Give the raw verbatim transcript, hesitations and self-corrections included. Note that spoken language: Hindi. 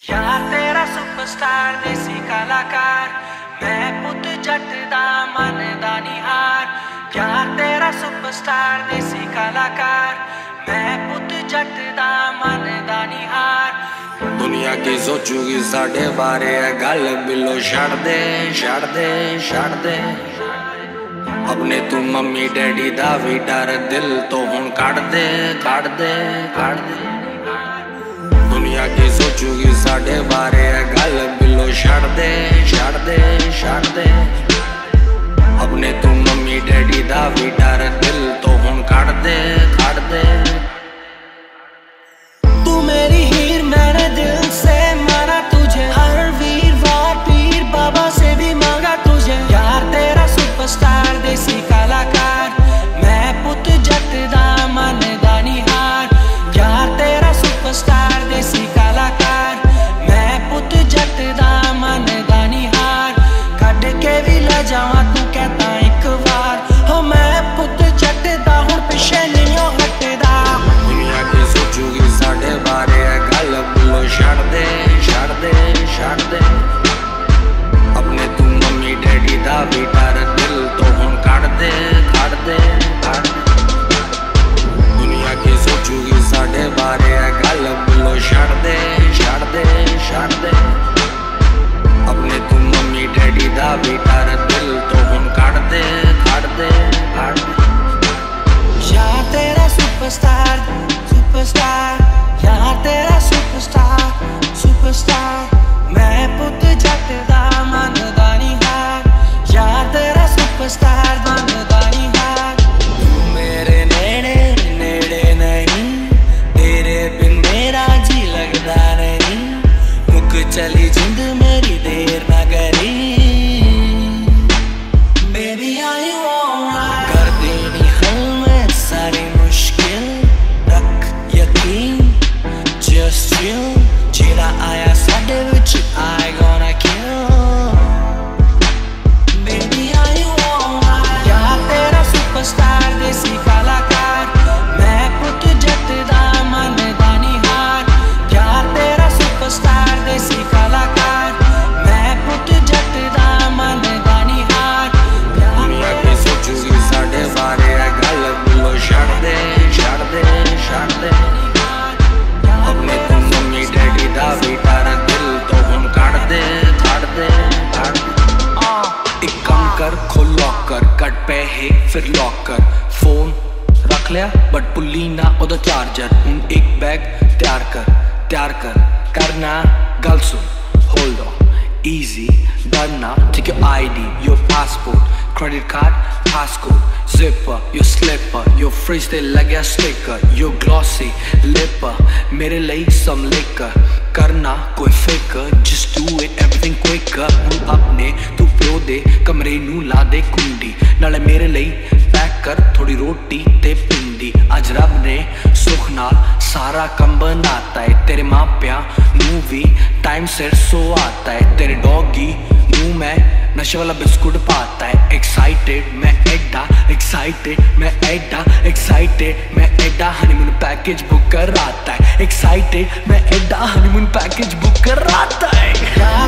यार तेरा सुपरस्टार देसी कलाकार, मैं पुत जट दा मन दा निहार। यार तेरा सुपरस्टार देसी कलाकार, मैं पुत जट दा मन दा निहार। दुनिया की सोचूगी साढ़े बारे है गल बिलो छड़ दे छड़ दे छड़ दे। अपने तू मम्मी डैडी दा भी डर दिल तो हुण कढ़ दे कढ़ दे कढ़ दे। दुनिया की सोचूगी साढ़े बारे है गल बिलो छड़ दे छड़ दे छड़ दे। अपने तू मम्मी डैडी दा भी डर दिल तो हुण कढ़ दे कढ़ दे। तू मेरी हीर मैंने दिल से माना तुझे, हर वीरवार पीर बाबा से भी मांगा तुझे। यार तेरा सुपरस्टार देसी कलाकार, मैं पुत जट दा मन दा निहार। यार तेरा सुपरस्टार देसी कलाकार, मैं पुत जट दा मन दा निहार। कट के भी ला जावा तू कहता एक बार, हो मैं पुत जट दा हुण पिछे नहीं हटदा। दुनिया की सोचूगी साढ़े बारे है गल बिलो छड़ दे छड़ दे छड़ दे। अपने तू मम्मी डैडी दा भी डर दिल तो हुण कढ़ दे कढ़ दे कढ़ दे। दुनिया की सोचूगी साढ़े बारे है गल बिलो छड़ दे छड़ दे छड़ दे। अपने तू मम्मी डैडी दा भी डर दिल तो हुण कढ़ दे कढ़ दे कढ़ दे। यार तेरा सुपरस्टार सुपरस्टार, यार तेरा सुपरस्टार सुपरस्टार, मैं पुत जट दा मन दा निहार। यार तेरा सुपरस्टार मन दा निहार। तू मेरे नेड़े नेड़े नहीं, तेरे बिन मेरा जी लगदा नहीं। मुक चली जिंद मेरी देर ना करी, Baby are you alright? कर देनी हल में सारी मुश्किल, रख यकीन just chill। जेड़ा आया साडे विच I gonna kill। Baby are you alright? यार तेरा सुपरस्टार देसी कलाकार, मैं पुत जट दा मन दा निहार। यार तेरा सुपरस्टार देसी कलाकार, मैं पुत जट दा मन दा निहार। दुनिया की सोचूगी साढ़े बारे है गल बिलो छड़ दे छड़ दे छड़ दे। अपने तू मम्मी डैडी दा भी डर दिल तो हुण कढ़ दे कढ़ दे कढ़ दे। एक काम कर खोल लॉकर, कट पैहे फिर लॉकर। फोन रख लिया बट पुल्ली ना ओदा चार्जर। हुण एक बैग तैयार कर तैयार कर करना गल सुन। होल्ड ऑन easy डरना, take your I D, your passport, credit card, passcode, zipper, your slipper, your fridge ते लग्या sticker, your glossy lipper, मेरे ਲਈ some liquor। करना कोई फिकर, just do it everything quicker। ਹੁਣ अपने तू प्यो दे कमरे नू ला दे कुंडी, नाले मेरे ਲਈ पैक कर थोड़ी रोटी ते पिंडी। अज रब ने सुख नाल सारा कम बनाता है, तेरे मापिया नू भी टाइम सिर सो आता है। तेरे डॉगी नू मैं नशे वाला बिस्कुट पाता है। एक्साइटेड मैं एडा एक्साइटेड मैं एडा एक्साइटेड मैं एडा हनीमून पैकेज बुक कर आता है। एक्साइटेड मैं एडा हनीमून पैकेज बुक कर आता है।